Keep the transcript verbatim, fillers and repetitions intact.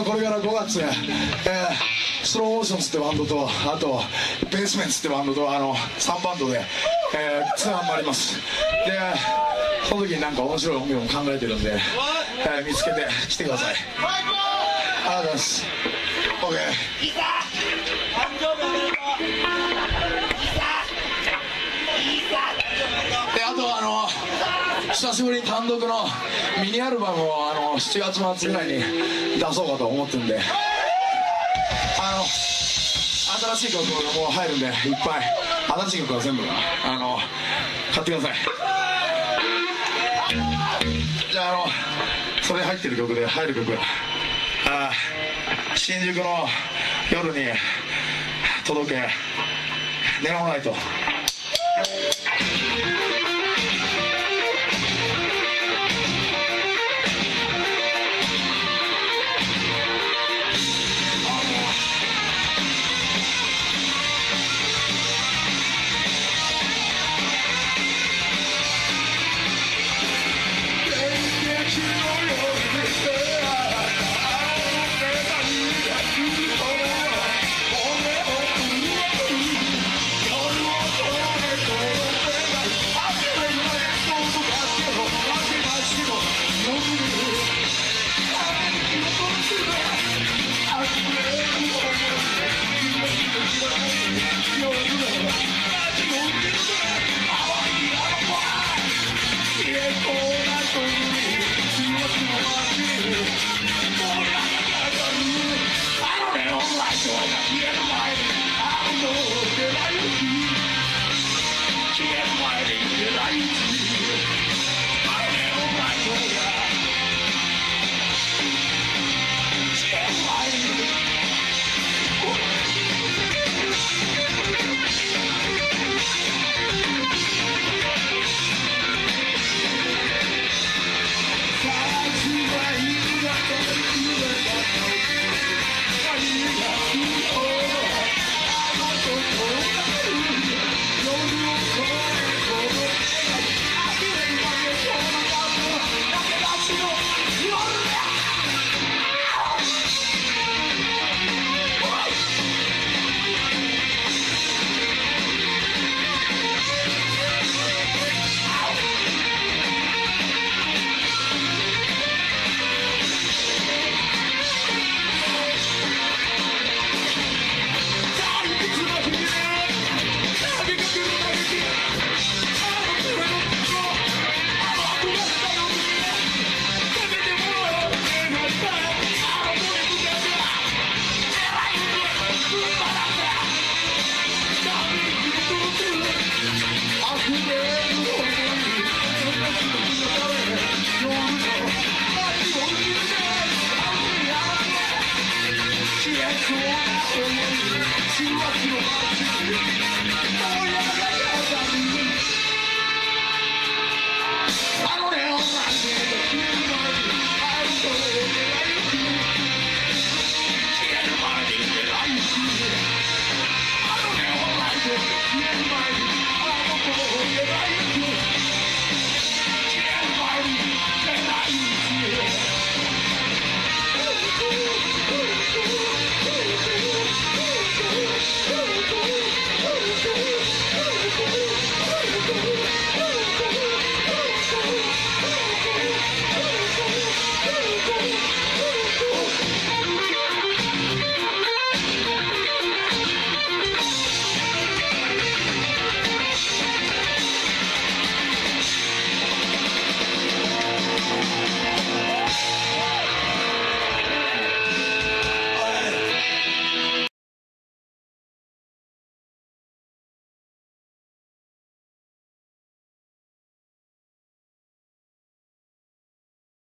これからごがつ、えー、スローオーションズってバンドと、あとベースメンツってバンドと、あのさんバンドで、えー、ツアーもあります。でその時になんか面白い音楽も考えてるんで、えー、見つけて来てください。ありがとうございます。 OK。 であとあの久しぶりに単独のミニアルバムをあのしちがつ末ぐらいに出そうかと思ってるんで、あの新しい曲ももう入るんで、いっぱい新しい曲は全部あの買ってください。じゃあ、あのそれ入ってる曲で入る曲、あ新宿の夜に届けネオンライト。 Oh, yeah.